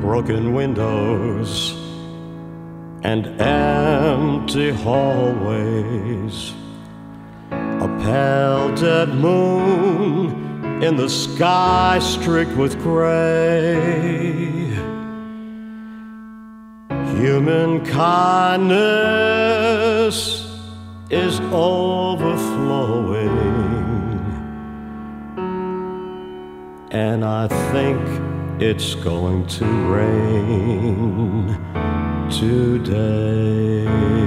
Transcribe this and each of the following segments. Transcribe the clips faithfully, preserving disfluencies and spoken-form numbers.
broken windows and empty hallways, a pale dead moon in the sky streaked with gray. Human kindness is overflowing, and I think it's going to rain today.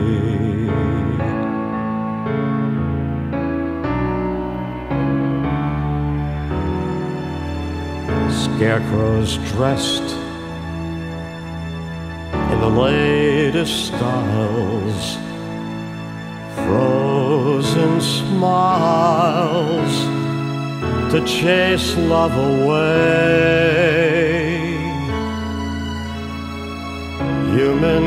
Scarecrows dressed in the latest styles, frozen smiles to chase love away. Human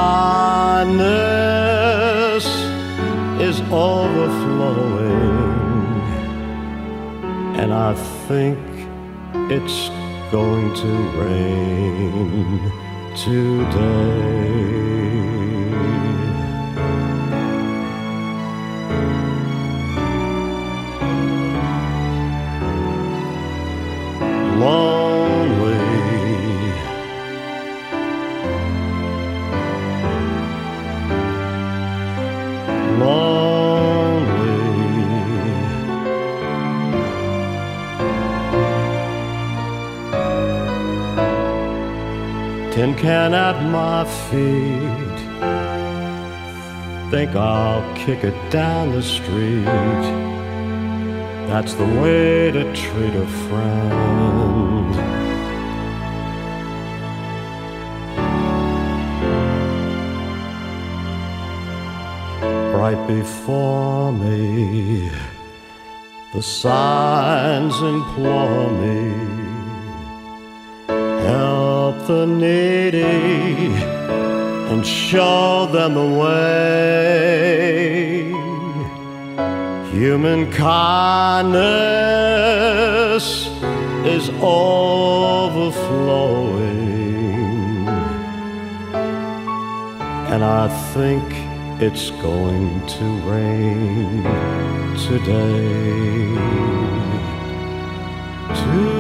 kindness is overflowing, and I think it's going to rain today. Lonely, lonely, tin can at my feet, think I'll kick it down the street. That's the way to treat a friend. Right before me, the signs implore me, help the needy and show them the way. Human kindness is overflowing, and I think it's going to rain today. today.